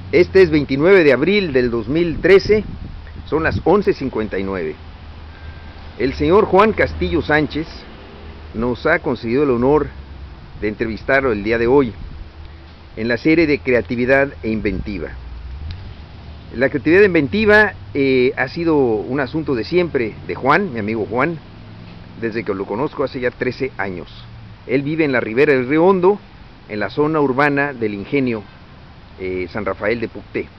Este es 29 de abril del 2013, son las 11:59. El señor Juan Castillo Sánchez nos ha concedido el honor de entrevistarlo el día de hoy en la serie de Creatividad e Inventiva. La creatividad inventiva ha sido un asunto de siempre de Juan, mi amigo Juan, desde que lo conozco hace ya 13 años. Él vive en la ribera del Río Hondo, en la zona urbana del Ingenio San Rafael de Pucté.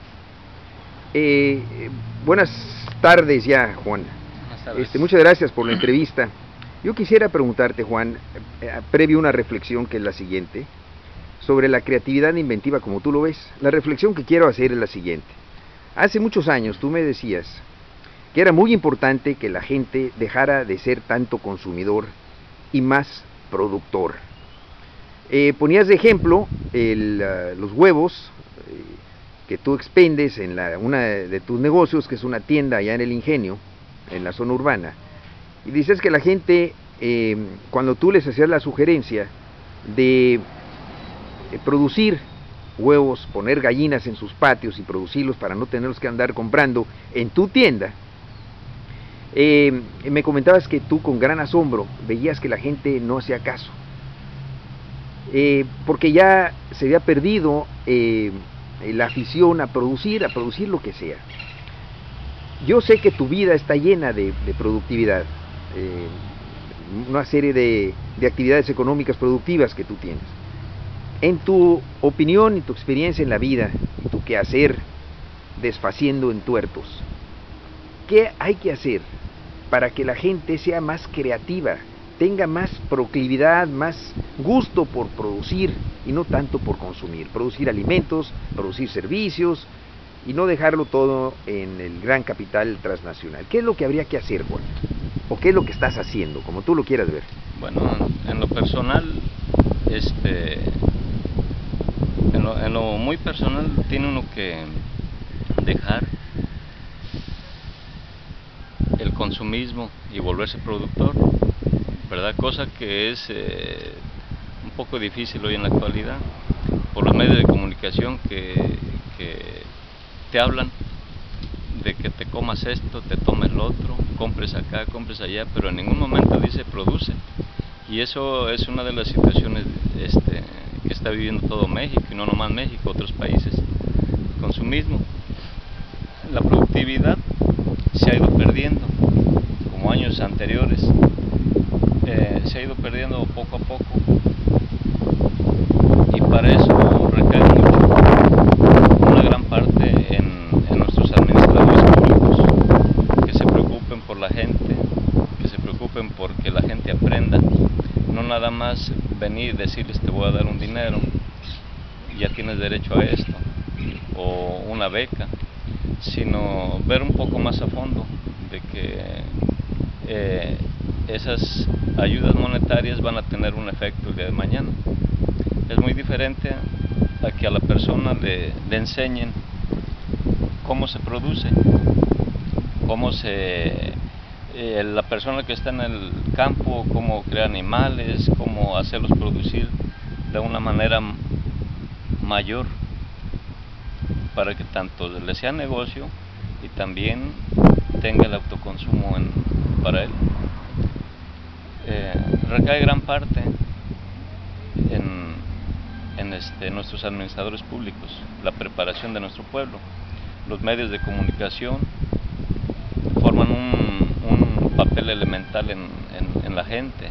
Buenas tardes ya, Juan. Buenas tardes. Muchas gracias por la entrevista. Yo quisiera preguntarte, Juan, previo una reflexión que es la siguiente, sobre la creatividad inventiva como tú lo ves. La reflexión que quiero hacer es la siguiente. Hace muchos años tú me decías que era muy importante que la gente dejara de ser tanto consumidor y más productor. Ponías de ejemplo los huevos que tú expendes en una de tus negocios, que es una tienda allá en el Ingenio, en la zona urbana, y dices que la gente, cuando tú les hacías la sugerencia de producir huevos, poner gallinas en sus patios y producirlos para no tenerlos que andar comprando en tu tienda, me comentabas que tú con gran asombro veías que la gente no hacía caso, porque ya se había perdido la afición a producir lo que sea. Yo sé que tu vida está llena de productividad, una serie de actividades económicas productivas que tú tienes. En tu opinión y tu experiencia en la vida, y tu quehacer desfaciendo en tuertos, ¿qué hay que hacer para que la gente sea más creativa, tenga más proclividad, más gusto por producir y no tanto por consumir? Producir alimentos, producir servicios y no dejarlo todo en el gran capital transnacional. ¿Qué es lo que habría que hacer, Juan? ¿O qué es lo que estás haciendo, como tú lo quieras ver? Bueno, en lo personal, en lo muy personal tiene uno que dejar el consumismo y volverse productor, ¿verdad? Cosa que es un poco difícil hoy en la actualidad por los medios de comunicación que te hablan de que te comas esto, te tomes lo otro, compres acá, compres allá, pero en ningún momento dice produce. Y eso es una de las situaciones que está viviendo todo México, y no nomás México, otros países. El consumismo, la productividad se ha ido perdiendo, como años anteriores, se ha ido perdiendo poco a poco, y para eso recae mucho, una gran parte en nuestros administradores públicos, que se preocupen por la gente, que se preocupen porque la gente aprenda, no nada más venir y decirles te voy a dar un dinero, ya tienes derecho a esto, o una beca, sino ver un poco más a fondo de que esas ayudas monetarias van a tener un efecto el día de mañana. Es muy diferente a que a la persona le enseñen cómo se produce, la persona que está en el campo, cómo crear animales, cómo hacerlos producir de una manera mayor, para que tanto le sea negocio y también tenga el autoconsumo para él. Recae gran parte en nuestros administradores públicos, la preparación de nuestro pueblo. Los medios de comunicación forman un papel elemental en la gente.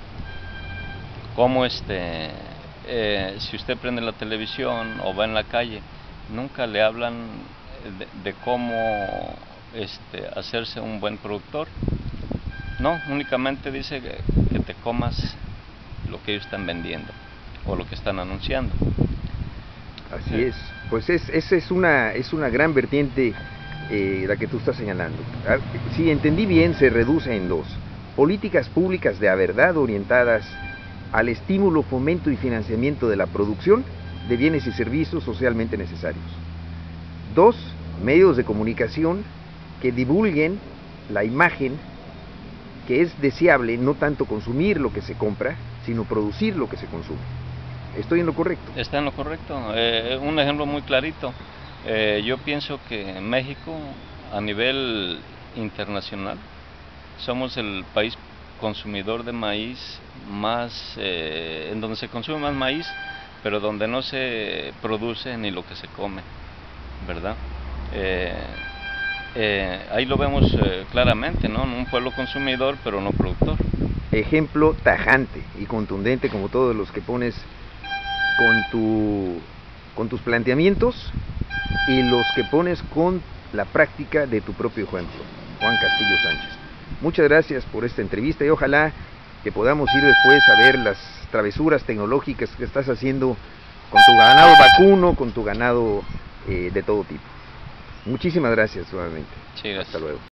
Como si usted prende la televisión o va en la calle, nunca le hablan de cómo hacerse un buen productor. No, únicamente dice que te comas lo que ellos están vendiendo o lo que están anunciando. Así es, pues esa es una gran vertiente la que tú estás señalando. Si entendí bien, se reduce en dos: políticas públicas de a verdad orientadas al estímulo, fomento y financiamiento de la producción de bienes y servicios socialmente necesarios. Dos, medios de comunicación que divulguen la imagen que es deseable, no tanto consumir lo que se compra, sino producir lo que se consume. ¿Estoy en lo correcto? Está en lo correcto. Un ejemplo muy clarito, Yo pienso que en México, a nivel internacional, somos el país consumidor de maíz más, en donde se consume más maíz, pero donde no se produce ni lo que se come, ¿verdad? Ahí lo vemos claramente, ¿no? Un pueblo consumidor, pero no productor. Ejemplo tajante y contundente como todos los que pones con tus planteamientos y los que pones con la práctica de tu propio ejemplo, Juan Castillo Sánchez. Muchas gracias por esta entrevista y ojalá que podamos ir después a ver las travesuras tecnológicas que estás haciendo con tu ganado vacuno, con tu ganado de todo tipo. Muchísimas gracias nuevamente. Sí, gracias. Hasta luego.